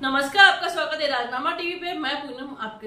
नमस्कार, आपका स्वागत है राजनामा टीवी पे। मैं पूनम आपके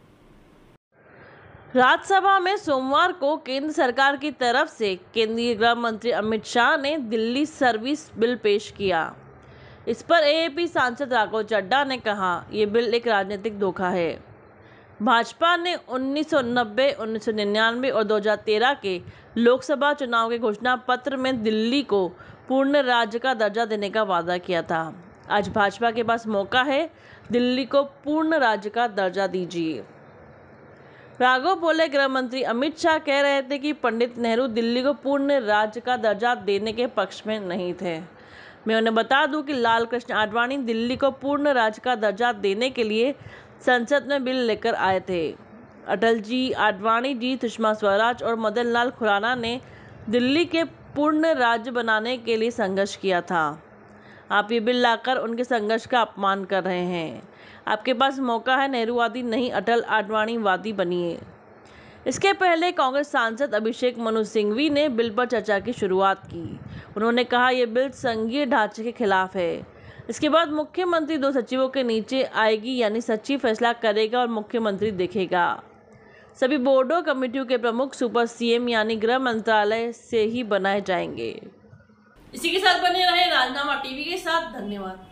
साथ। राज्यसभा में सोमवार को केंद्र सरकार की तरफ से केंद्रीय गृह मंत्री अमित शाह ने दिल्ली सर्विस बिल पेश किया। इस पर एएपी सांसद राघव चड्ढा ने कहा, ये बिल एक राजनीतिक धोखा है। भाजपा ने 1990, 1999 और 2013 के लोकसभा चुनाव के घोषणा पत्र में दिल्ली को पूर्ण राज्य का दर्जा देने का वादा किया था। आज भाजपा के पास मौका है, दिल्ली को पूर्ण राज्य का दर्जा दीजिए। राघव बोले, गृह मंत्री अमित शाह कह रहे थे कि पंडित नेहरू दिल्ली को पूर्ण राज्य का दर्जा देने के पक्ष में नहीं थे। मैं उन्हें बता दूं कि लाल कृष्ण आडवाणी दिल्ली को पूर्ण राज्य का दर्जा देने के लिए संसद में बिल लेकर आए थे। अटल जी, आडवाणी जी, सुषमा स्वराज और मदन लाल खुराना ने दिल्ली के पूर्ण राज्य बनाने के लिए संघर्ष किया था। आप ये बिल लाकर उनके संघर्ष का अपमान कर रहे हैं। आपके पास मौका है, नेहरूवादी नहीं अटल आडवाणीवादी बनिए। इसके पहले कांग्रेस सांसद अभिषेक मनु सिंघवी ने बिल पर चर्चा की शुरुआत की। उन्होंने कहा, यह बिल संघीय ढांचे के खिलाफ है। इसके बाद मुख्यमंत्री 2 सचिवों के नीचे आएगी, यानी सचिव फैसला करेगा और मुख्यमंत्री देखेगा। सभी बोर्डों कमेटियों के प्रमुख सुपर सीएम यानी गृह मंत्रालय से ही बनाए जाएंगे। इसी के साथ बने रहे राजनामा टीवी के साथ। धन्यवाद।